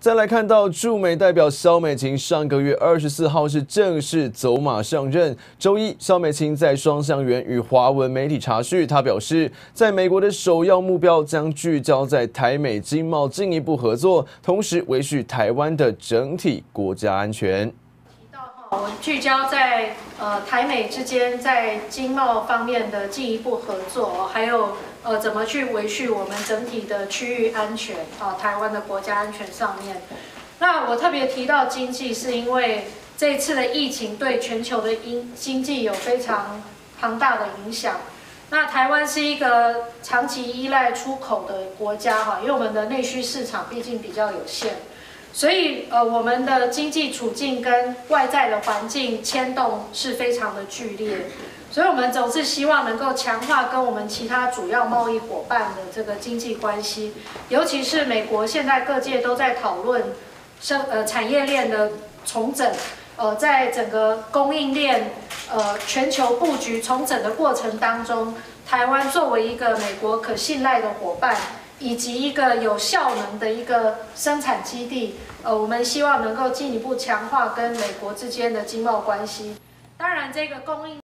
再来看到驻美代表萧美琴，上个月24号是正式走马上任。周一，萧美琴在双橡园与华文媒体查叙，她表示，在美国的首要目标将聚焦在台美经贸进一步合作，同时维续台湾的整体国家安全。 我聚焦在台美之间在经贸方面的进一步合作，还有怎么去维续我们整体的区域安全台湾的国家安全上面。那我特别提到经济，是因为这一次的疫情对全球的经济有非常庞大的影响。那台湾是一个长期依赖出口的国家因为我们的内需市场毕竟比较有限。 所以，我们的经济处境跟外在的环境牵动是非常的剧烈，所以我们总是希望能够强化跟我们其他主要贸易伙伴的这个经济关系，尤其是美国现在各界都在讨论产业链的重整，在整个供应链全球布局重整的过程当中，台湾作为一个美国可信赖的伙伴。 以及一个有效能的一个生产基地，我们希望能够进一步强化跟美国之间的经贸关系。当然，这个供应。